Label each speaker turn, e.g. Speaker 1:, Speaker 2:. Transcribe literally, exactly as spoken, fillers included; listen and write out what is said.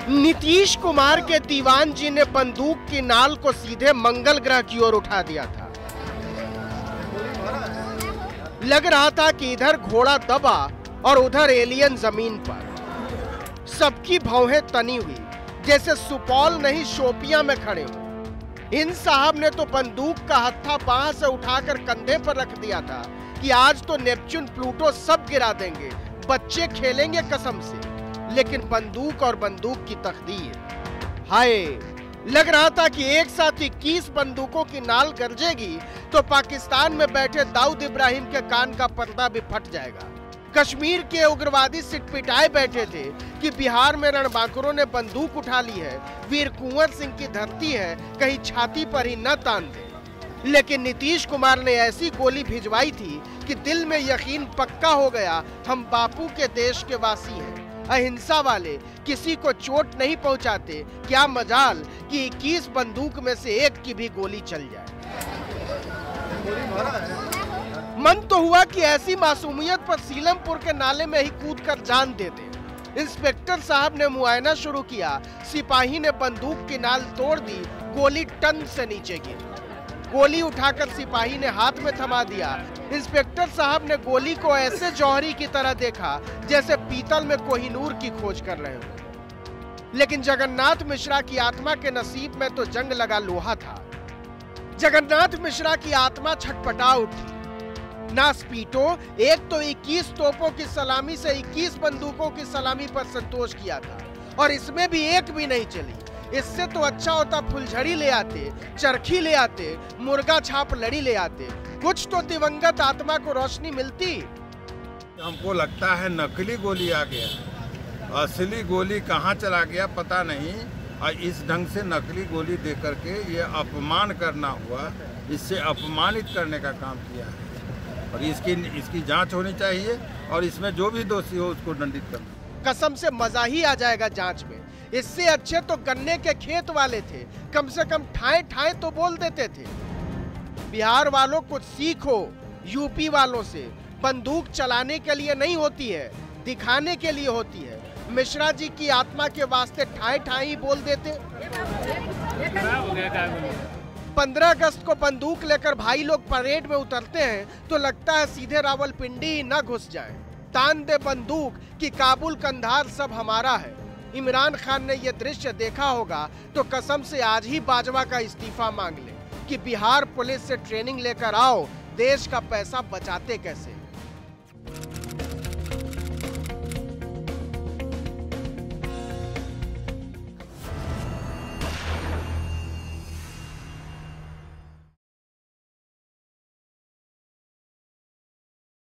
Speaker 1: नीतीश कुमार के दीवान जी ने बंदूक की नाल को सीधे मंगल ग्रह की ओर उठा दिया था। लग रहा था कि इधर घोड़ा दबा और उधर एलियन जमीन पर। सबकी भौहें तनी हुई, जैसे सुपौल नहीं शोपियां में खड़े हो। इन साहब ने तो बंदूक का हत्था बांह से उठाकर कंधे पर रख दिया था कि आज तो नेपच्यून प्लूटो सब गिरा देंगे, बच्चे खेलेंगे कसम से। लेकिन बंदूक और बंदूक की तकदीर, हाय, लग रहा था कि एक साथ इक्कीस बंदूकों की नाल गरजेगी तो पाकिस्तान में बैठे दाऊद इब्राहिम के कान का पर्दा भी फट जाएगा। कश्मीर के उग्रवादी सिटपिटाए बैठे थे कि बिहार में रणबांकुरों ने बंदूक उठा ली है, वीर कुंवर सिंह की धरती है, कहीं छाती पर ही न तान दे। लेकिन नीतीश कुमार ने ऐसी गोली भिजवाई थी कि दिल में यकीन पक्का हो गया, हम बापू के देश के वासी हैं, अहिंसा वाले, किसी को चोट नहीं पहुंचाते। क्या मजाल कि इक्कीस बंदूक में से एक की भी गोली चल जाए। मन तो हुआ कि ऐसी मासूमियत पर सीलमपुर के नाले में ही कूदकर जान दे दे। इंस्पेक्टर साहब ने मुआयना शुरू किया, सिपाही ने बंदूक की नाल तोड़ दी, गोली टन से नीचे गिरी। गोली उठाकर सिपाही ने हाथ में थमा दिया। इंस्पेक्टर साहब ने गोली को ऐसे जौहरी की तरह देखा जैसे पीतल में कोहिनूर की खोज कर रहे हो। लेकिन जगन्नाथ मिश्रा की आत्मा के नसीब में तो जंग लगा लोहा था। जगन्नाथ मिश्रा की आत्मा छटपटा उठी। ना स्पीटो, एक तो इक्कीस तोपों की सलामी से इक्कीस बंदूकों की सलामी पर संतोष किया था और इसमें भी एक भी नहीं चली। इससे तो अच्छा होता फुलझड़ी ले आते, चरखी ले आते, मुर्गा छाप लड़ी ले आते, कुछ तो दिवंगत आत्मा को रोशनी मिलती।
Speaker 2: हमको लगता है नकली गोली आ गया, असली गोली कहाँ चला गया पता नहीं। और इस ढंग से नकली गोली दे करके ये अपमान करना हुआ, इससे अपमानित करने का काम किया है और इसकी इसकी जांच होनी चाहिए और इसमें जो भी दोषी हो उसको दंडित करना।
Speaker 1: कसम से मजा ही आ जाएगा जांच में। इससे अच्छे तो गन्ने के खेत वाले थे, कम से कम ठाए ठाए तो बोल देते थे। बिहार वालों कुछ सीखो यूपी वालों से, बंदूक चलाने के लिए नहीं होती है, दिखाने के लिए होती है। मिश्रा जी की आत्मा के वास्ते ठाए ठाए ही बोल देते। पंद्रह अगस्त को बंदूक लेकर भाई लोग परेड में उतरते हैं तो लगता है सीधे रावलपिंडी न घुस जाए। तान दे बंदूक कि काबुल कंधार सब हमारा है। इमरान खान ने यह दृश्य देखा होगा तो कसम से आज ही बाजवा का इस्तीफा मांग ले कि बिहार पुलिस से ट्रेनिंग लेकर आओ, देश का पैसा बचाते कैसे।